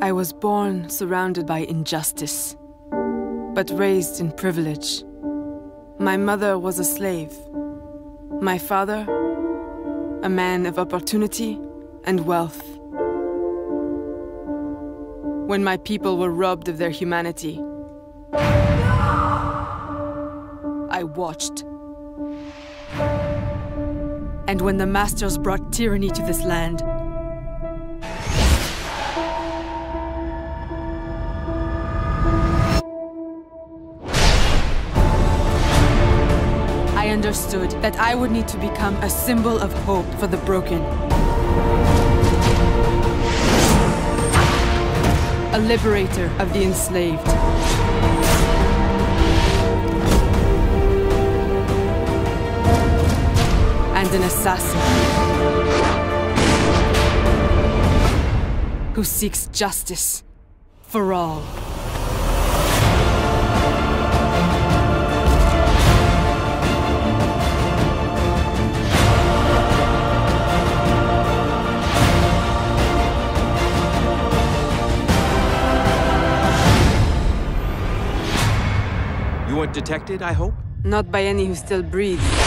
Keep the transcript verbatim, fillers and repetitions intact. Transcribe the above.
I was born surrounded by injustice, but raised in privilege. My mother was a slave. My father, a man of opportunity and wealth. When my people were robbed of their humanity, I watched. And when the masters brought tyranny to this land, I understood that I would need to become a symbol of hope for the broken. A liberator of the enslaved. And an assassin who seeks justice for all. You weren't detected, I hope? Not by any who still breathe.